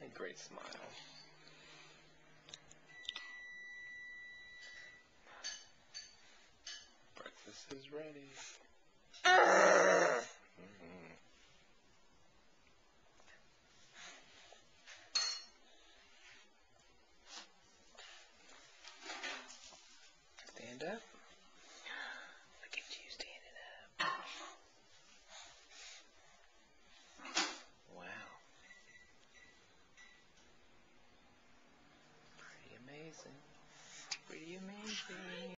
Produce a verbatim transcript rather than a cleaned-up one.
A great smile. Breakfast is ready. Mm-hmm. Stand up. Look at you standing up. Wow. Pretty amazing. Pretty amazing.